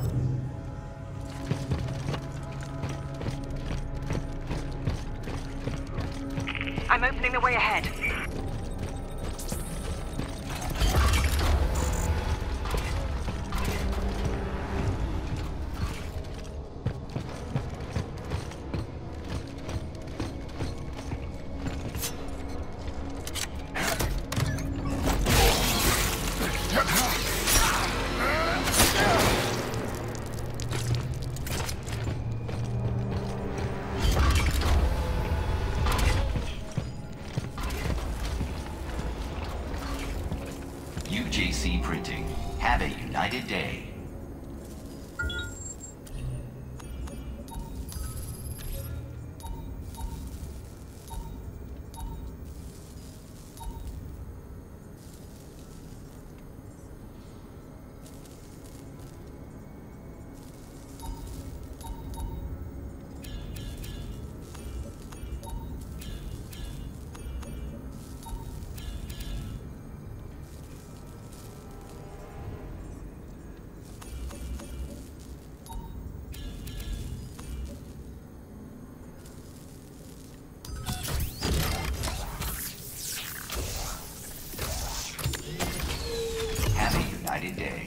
I'm opening the way ahead. UJC Printing. Have a united day. Have a united day.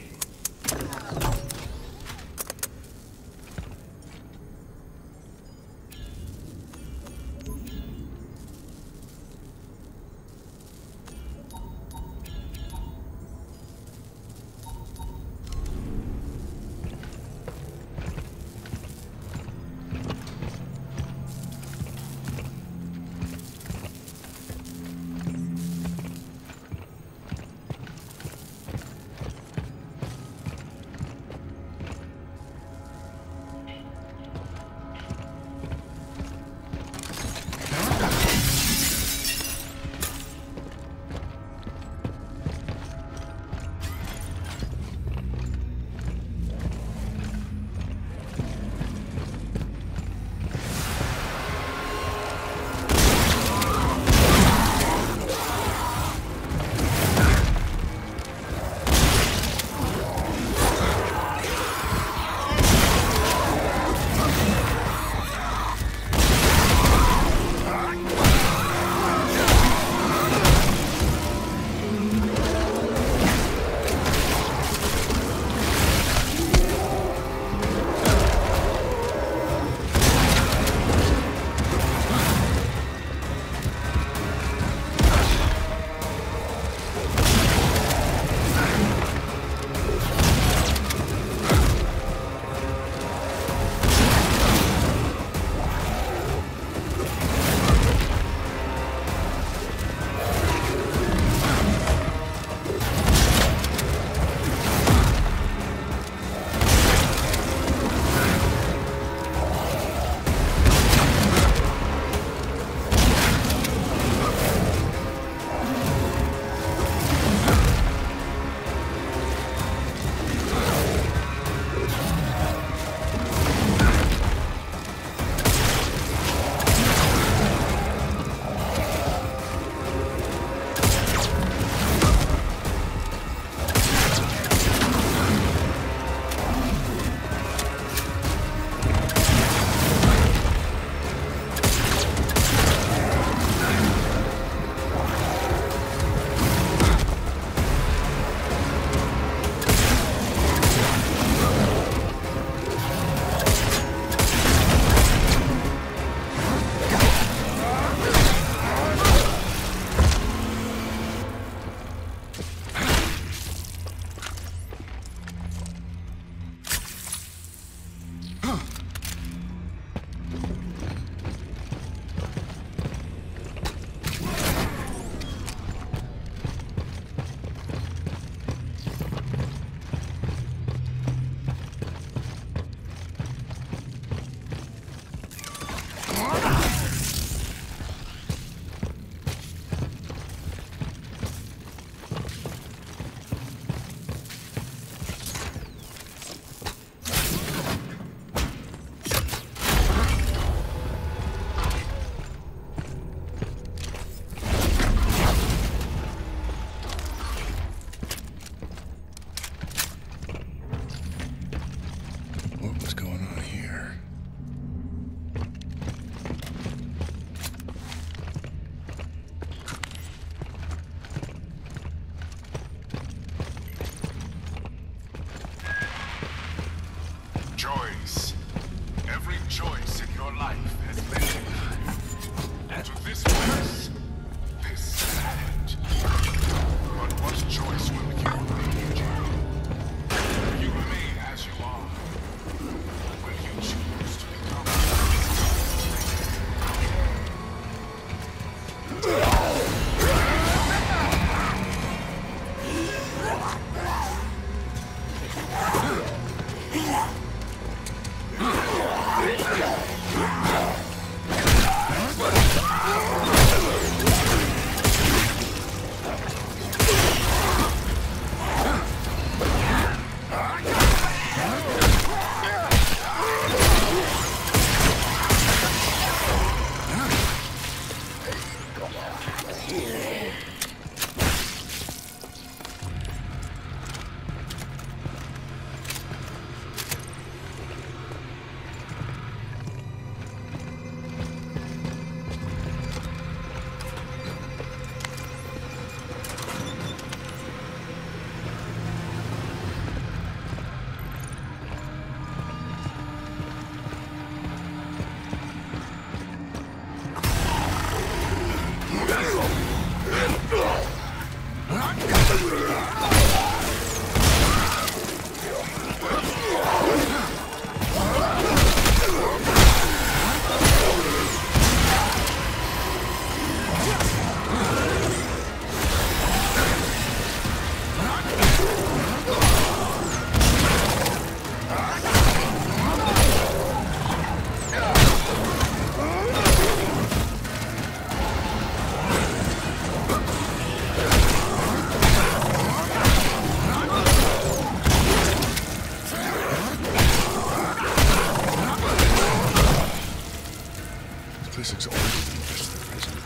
This looks older than the rest of the prison.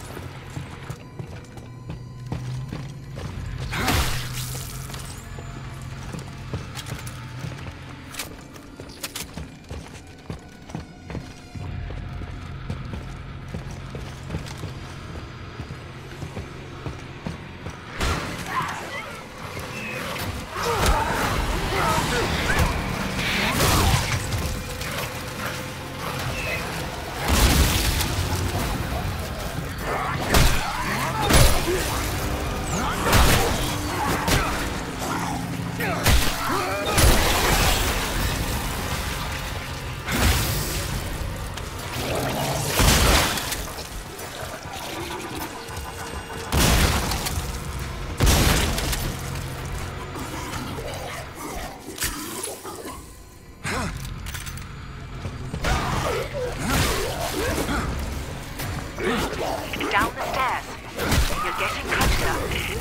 Down the stairs. You're getting closer.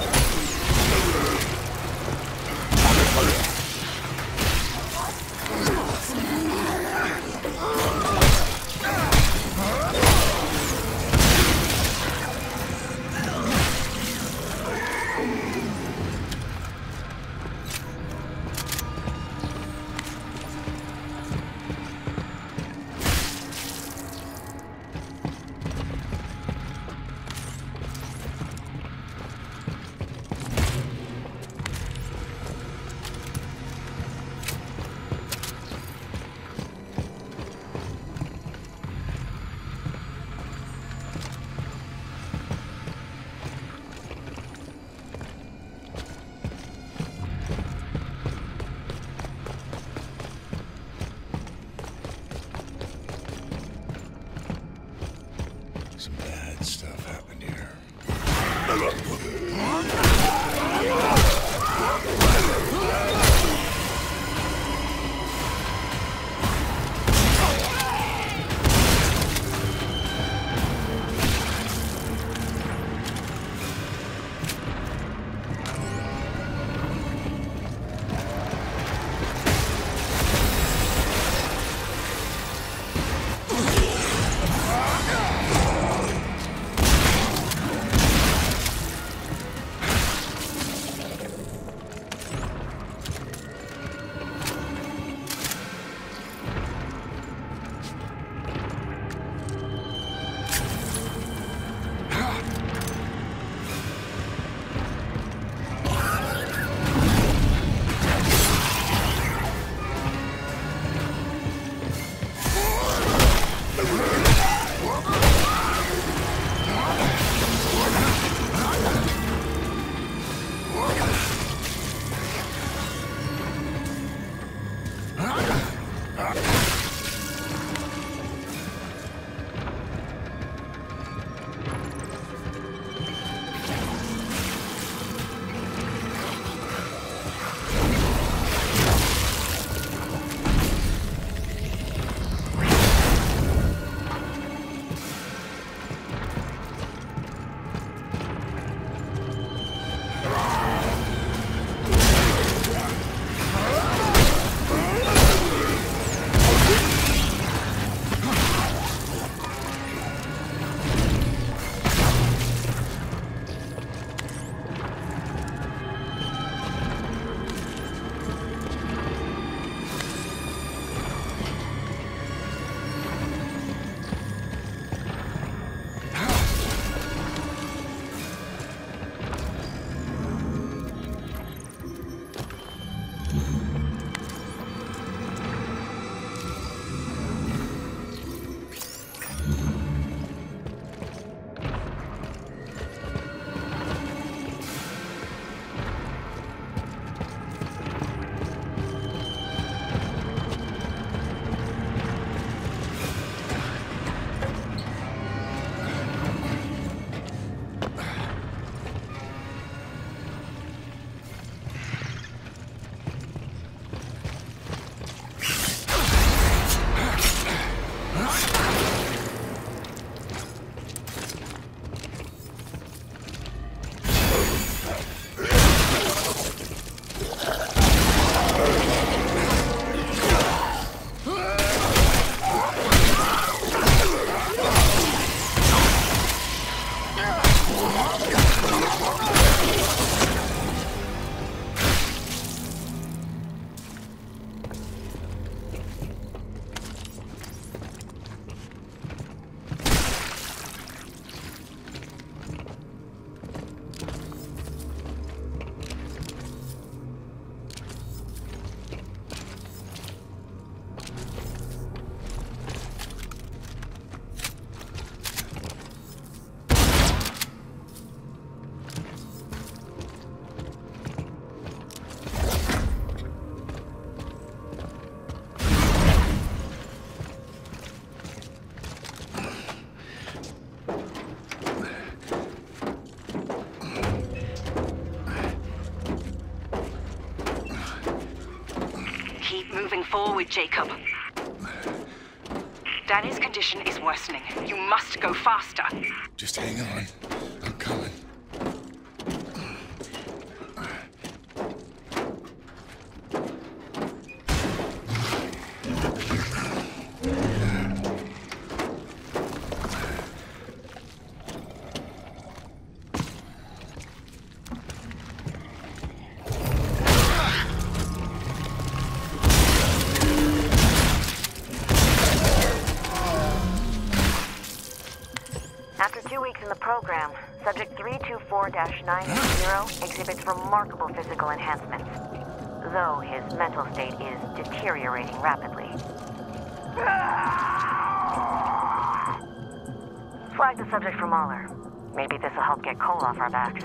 Some bad stuff happened here. Keep moving forward, Jacob. Danny's condition is worsening. You must go faster. Just hang on. I'm coming. After 2 weeks in the program, Subject 324-980 exhibits remarkable physical enhancements, though his mental state is deteriorating rapidly. Flag the subject for Mahler. Maybe this will help get Cole off our backs.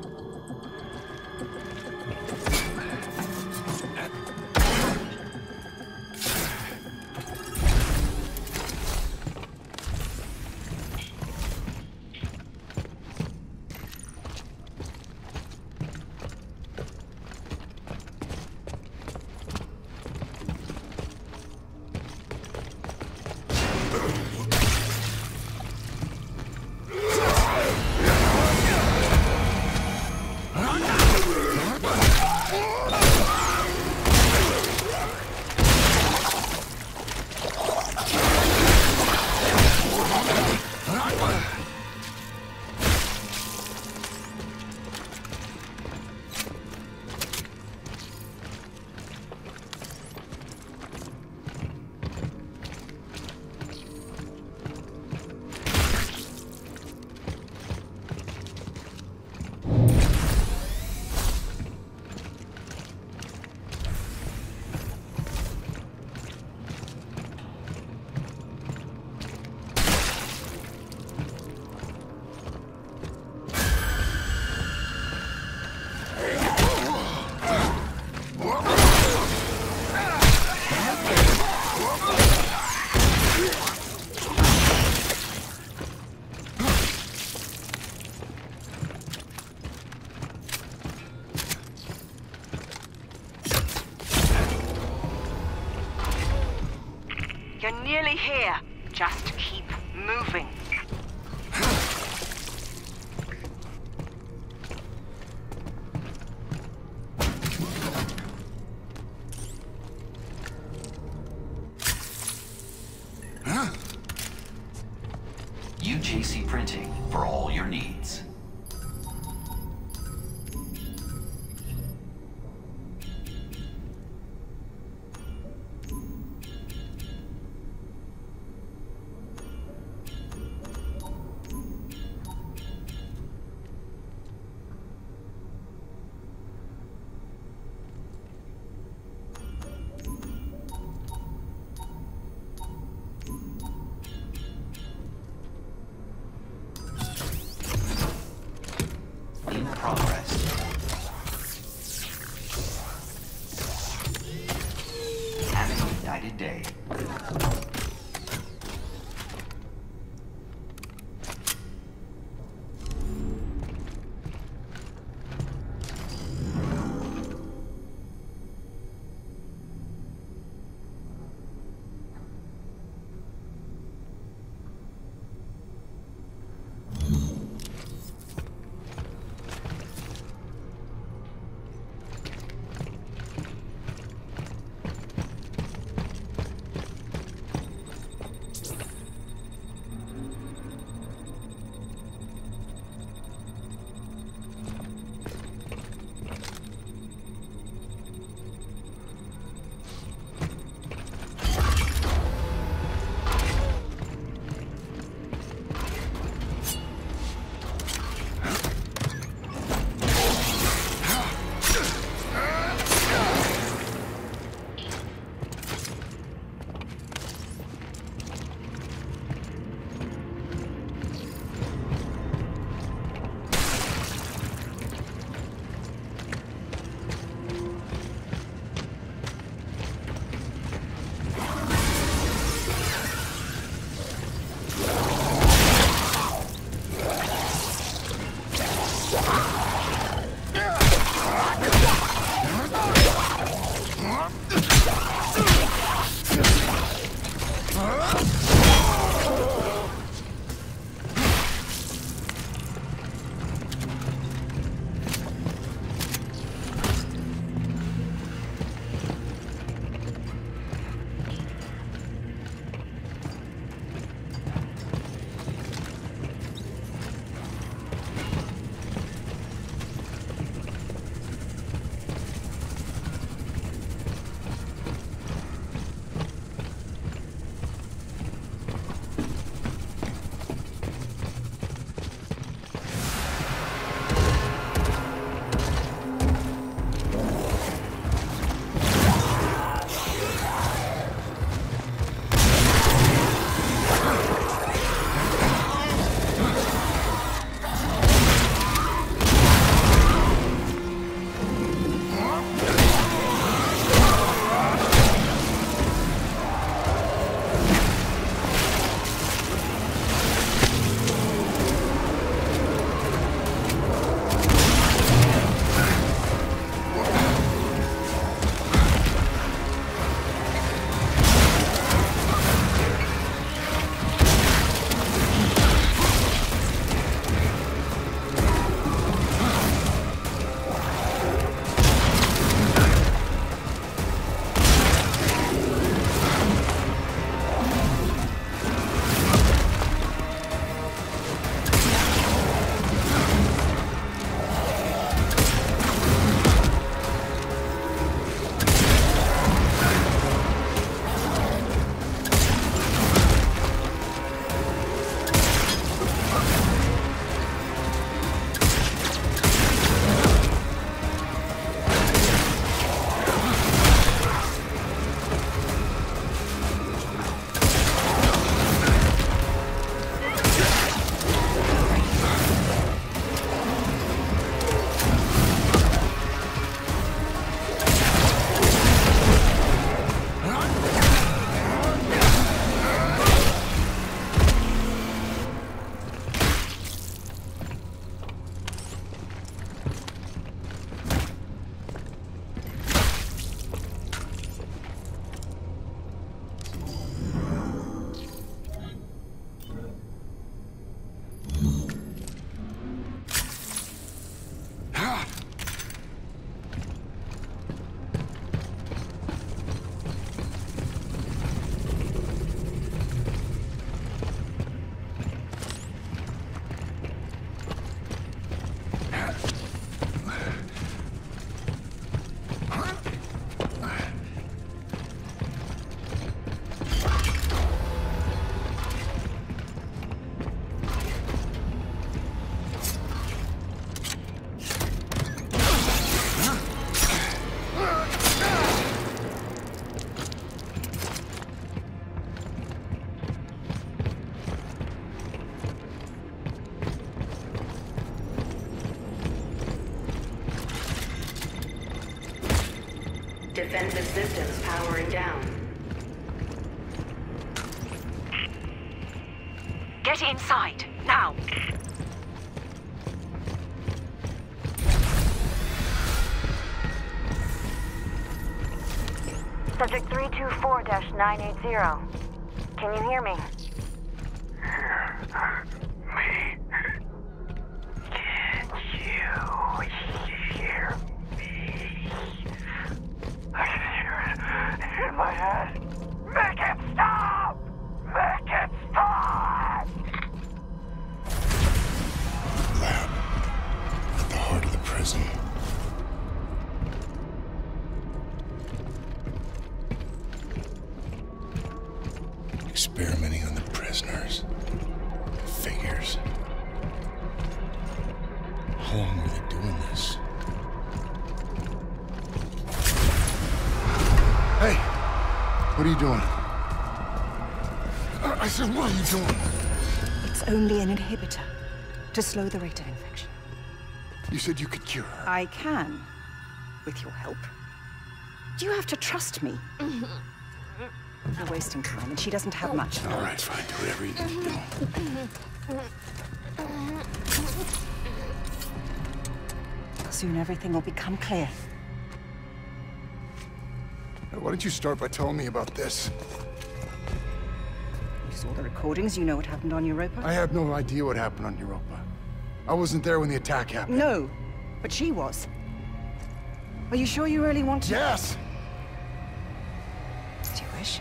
You're nearly here. Just keep moving. UJC Printing for all your needs. In progress. Having a united day. Defensive systems powering down. Get inside, now! Subject 324-980. Can you hear me? Me? Can you hear me? I can hear it in my head. Make it stop! Make it stop! Lab. At the heart of the prison. Experimenting on the prisoners. Figures. How long were they doing this? Hey! What are you doing? I said, what are you doing? It's only an inhibitor to slow the rate of infection. You said you could cure her. I can, with your help. Do you have to trust me? You're wasting time, and she doesn't have much. All right, fine. Do whatever you need to do. Soon everything will become clear. Why don't you start by telling me about this? You saw the recordings, you know what happened on Europa? I have no idea what happened on Europa. I wasn't there when the attack happened. No, but she was. Are you sure you really want to? Yes! Do you wish?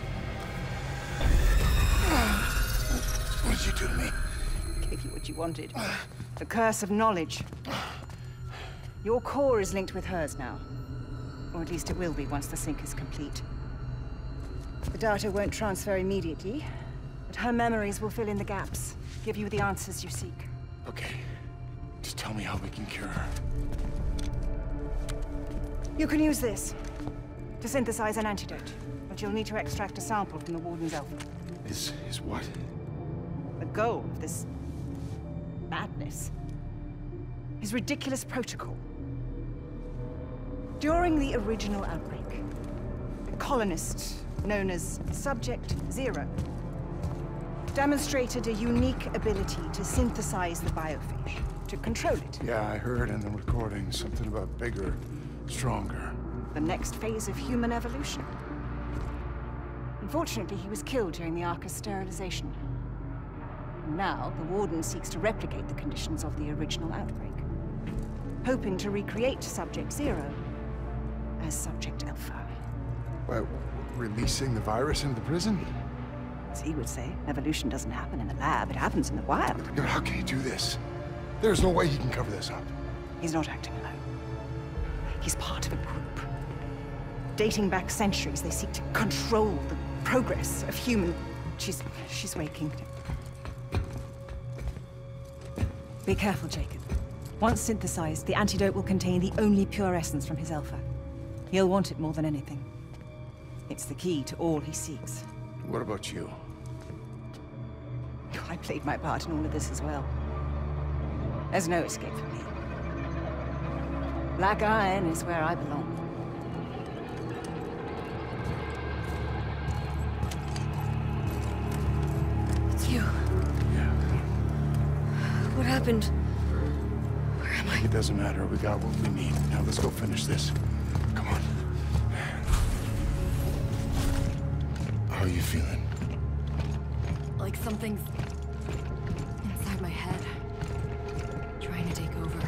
What did you do to me? Gave you what you wanted. The curse of knowledge. Your core is linked with hers now. Or at least it will be once the sync is complete. The data won't transfer immediately, but her memories will fill in the gaps, give you the answers you seek. Okay. Just tell me how we can cure her. You can use this to synthesize an antidote, but you'll need to extract a sample from the Warden's Alpha. Is what? The goal of this madness, his ridiculous protocol. During the original outbreak, a colonist known as Subject Zero demonstrated a unique ability to synthesize the biophage, to control it. Yeah, I heard in the recording something about bigger, stronger. The next phase of human evolution. Unfortunately, he was killed during the Arca's sterilization. Now, the Warden seeks to replicate the conditions of the original outbreak, hoping to recreate Subject Zero as Subject Alpha. Well, releasing the virus into the prison? As he would say, evolution doesn't happen in the lab, it happens in the wild. But how can he do this? There's no way he can cover this up. He's not acting alone. He's part of a group. Dating back centuries, they seek to control the progress of human... She's waking. Be careful, Jacob. Once synthesized, the antidote will contain the only pure essence from his Alpha. He'll want it more than anything. It's the key to all he seeks. What about you? I played my part in all of this as well. There's no escape for me. Black Iron is where I belong. It's you. Yeah. What happened? Where am I? It doesn't matter. We got what we need. Now let's go finish this. Come on. How are you feeling? Like something's inside my head, trying to take over.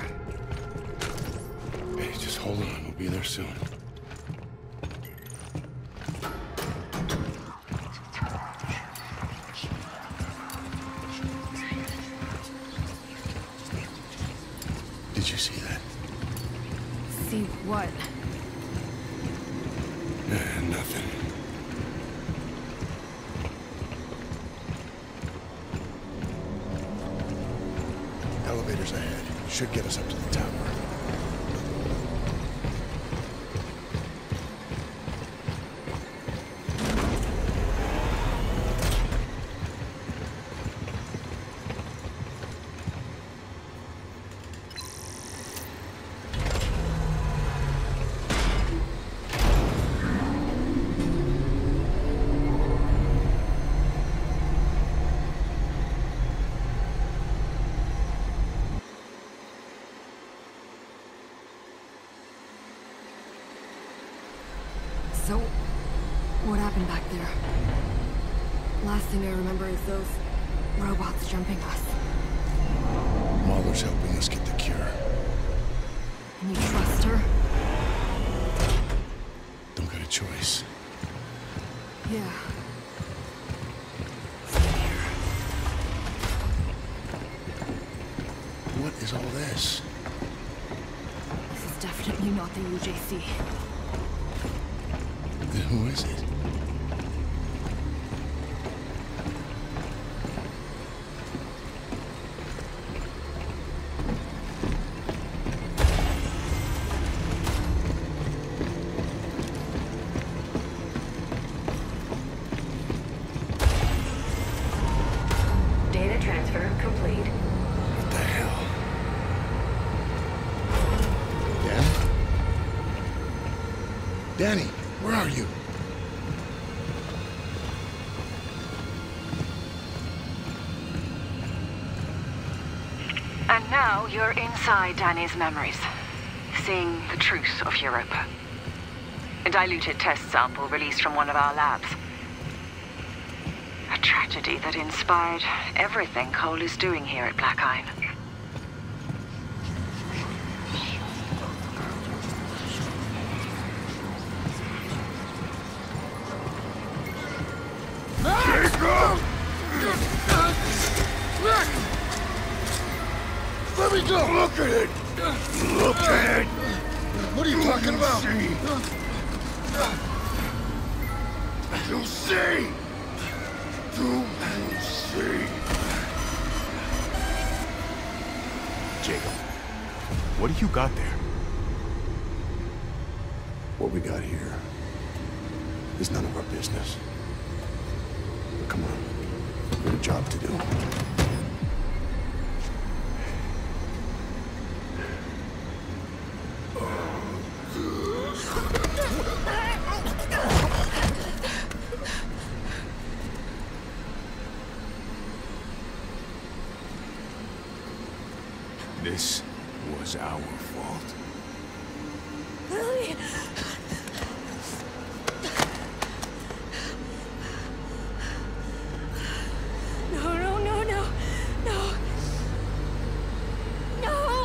Hey, just hold on. We'll be there soon. Did you see that? See what? Nothing. Elevators ahead. Should get us up to the tower. So, what happened back there? Last thing I remember is those robots jumping us. Mahler's helping us get the cure. And you trust her? Don't got a choice. Yeah. What is all this? This is definitely not the UJC. Then who is it? Data transfer complete. What the hell? Danny? Danny, where are you? And now you're inside Danny's memories, seeing the truth of Europa. A diluted test sample released from one of our labs. A tragedy that inspired everything Cole is doing here at Black Iron. Let me go! Look at it! Look at it! What are you talking about? Do you see? Do you see? Jacob, what do you got there? What we got here is none of our business. But come on, we have a job to do. This was our fault. Lily! No, no, no, no. No. No!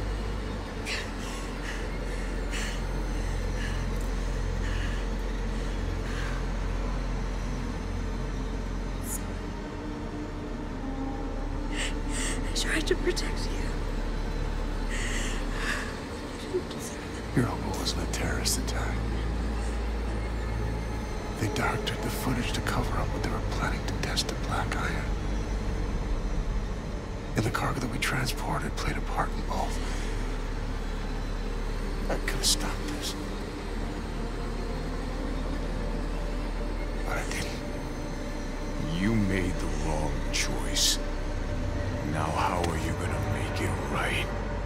I tried to protect you. Your uncle wasn't a terrorist attack. They doctored the footage to cover up what they were planning to test at Black Iron. And the cargo that we transported played a part in both. I could have stopped this. But I didn't. You made the wrong choice. Now how are you gonna make it right?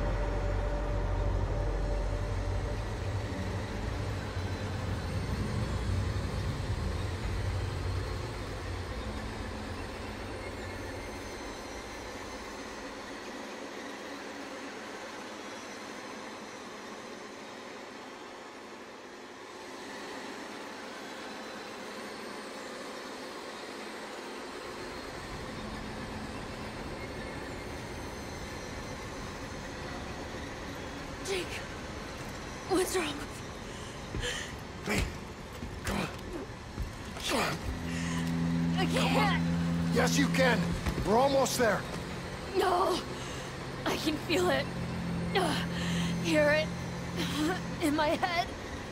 Jake, what's wrong? Lee, come on. Come on. I can't. Yes, you can. We're almost there. No, I can feel it. Hear it in my head.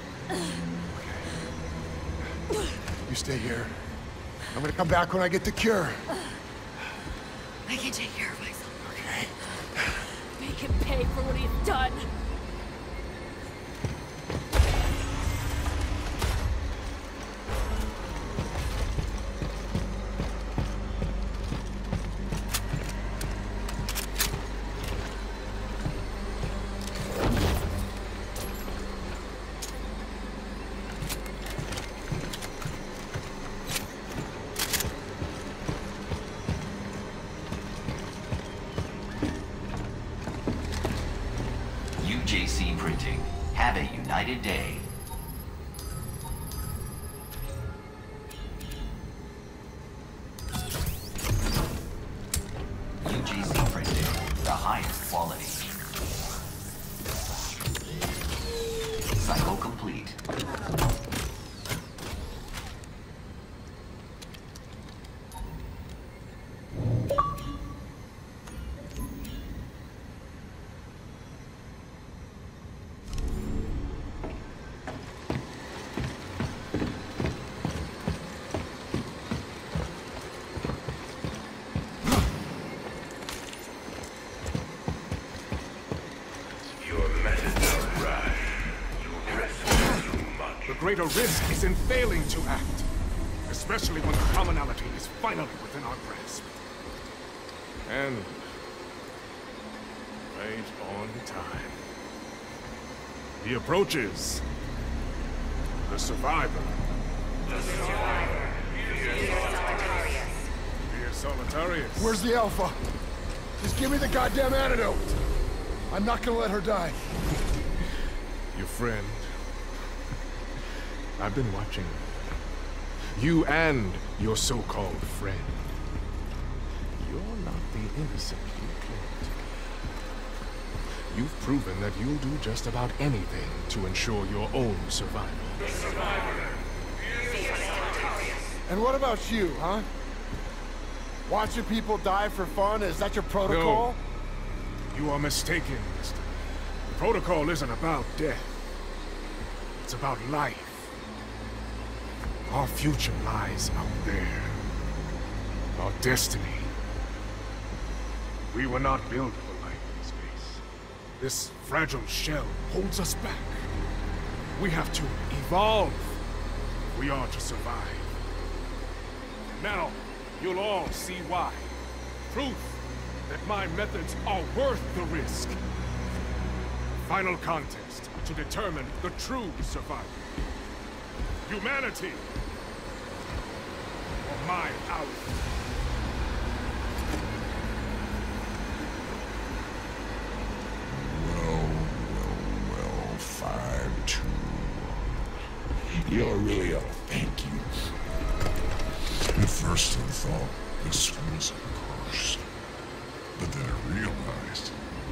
You stay here. I'm gonna come back when I get the cure. I can take care of myself. Okay. Make him pay for what he's done. UJC Printing. Have a united day. UJC Printing. The highest quality. Cycle complete. The greater risk is in failing to act, especially when the commonality is finally within our grasp. And right on time. He approaches. The survivor. The survivor. Dear Solitarius. Where's the Alpha? Just give me the goddamn antidote. I'm not gonna let her die. Your friend I've been watching you and your so-called friend. You're not the innocent you claim to be. You've proven that you'll do just about anything to ensure your own survival. And what about you, huh? Watching people die for fun? Is that your protocol? No. You are mistaken, mister. The protocol isn't about death. It's about life. Our future lies out there. Our destiny. We were not built for life in space. This fragile shell holds us back. We have to evolve if we are to survive. Now, you'll all see why. Proof that my methods are worth the risk. Final contest to determine the true survivor. Humanity, or my hour. Well, 5-2. You're really a thank you. At first I thought this was a curse, but then I realized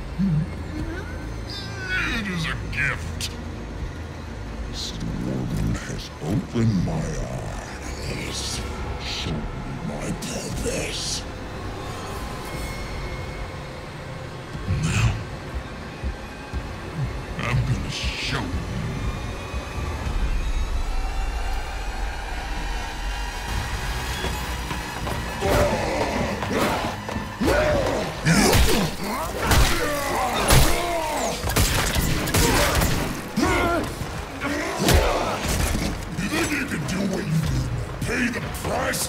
it is a gift. This warden has opened my eyes, shown me my purpose. Now, I'm gonna show you. Pay the price?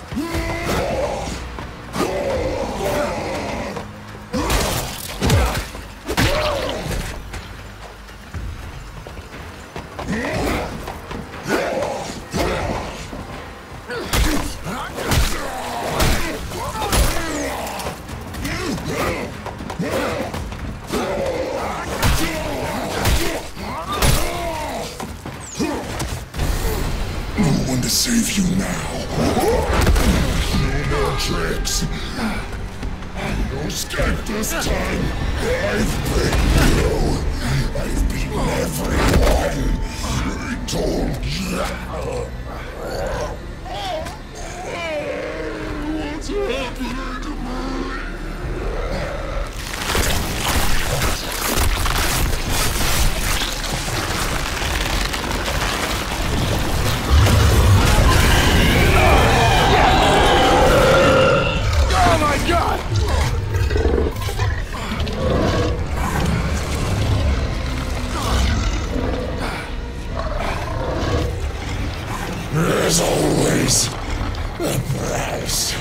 To save you now. No more tricks. No escape this time. I've beaten you. I've beaten everyone. I told you. What's happening to me? There's always a price.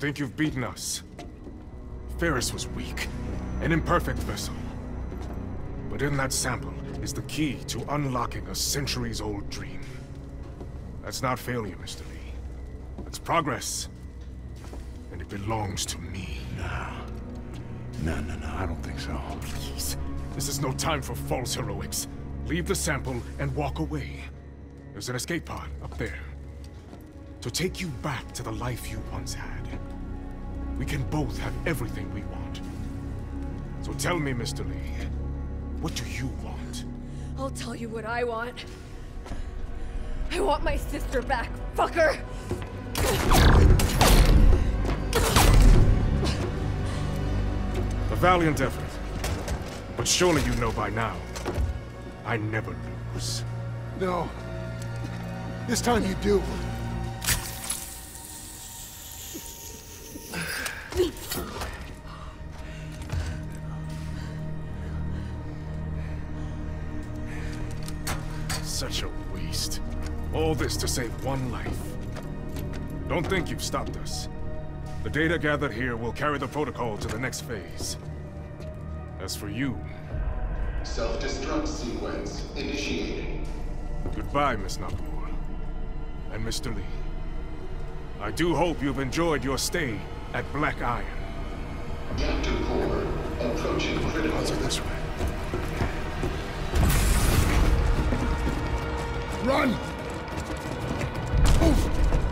think you've beaten us. Ferris was weak, an imperfect vessel. But in that sample is the key to unlocking a centuries-old dream. That's not failure, Mr. Lee. That's progress. And it belongs to me. No, I don't think so. Please, this is no time for false heroics. Leave the sample and walk away. There's an escape pod up there. To take you back to the life you once had. We can both have everything we want. So tell me, Mr. Lee, what do you want? I'll tell you what I want. I want my sister back, fucker! A valiant effort. But surely you know by now, I never lose. No. This time you do. Such a waste. All this to save one life. Don't think you've stopped us. The data gathered here will carry the protocol to the next phase. As for you... Self-destruct sequence initiated. Goodbye, Miss Nakamura. And Mr. Lee. I do hope you've enjoyed your stay at Black Iron. Reactor core approaching critical. Answer this way. Run! Move!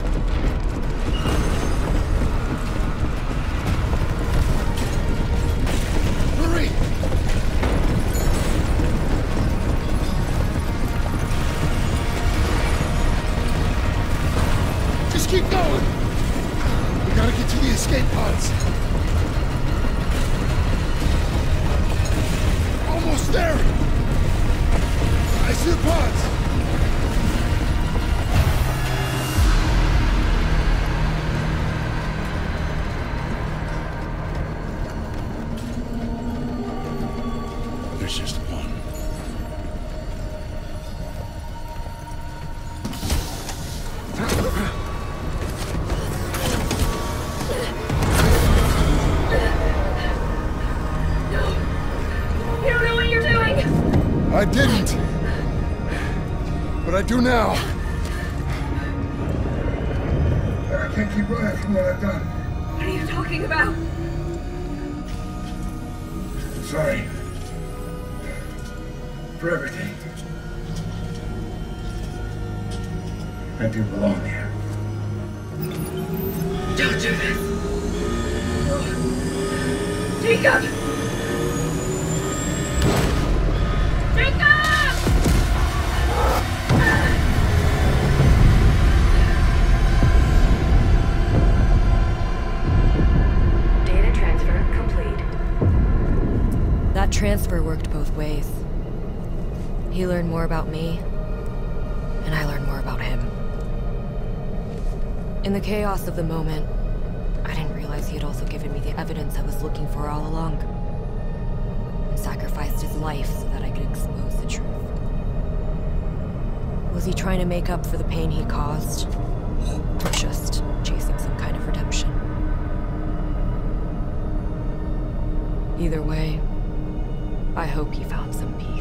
Hurry! Just keep going! We gotta get to the escape pods. Almost there! I see the pods! There's just one. You don't know what you're doing! I didn't. But I do now. I can't keep running from what I've done. What are you talking about? Sorry. For everything. I do belong here. Don't do this! Jacob! Jacob! Data transfer complete. That transfer worked both ways. He learned more about me, and I learned more about him. In the chaos of the moment, I didn't realize he had also given me the evidence I was looking for all along. And sacrificed his life so that I could expose the truth. Was he trying to make up for the pain he caused? Or just chasing some kind of redemption? Either way, I hope he found some peace.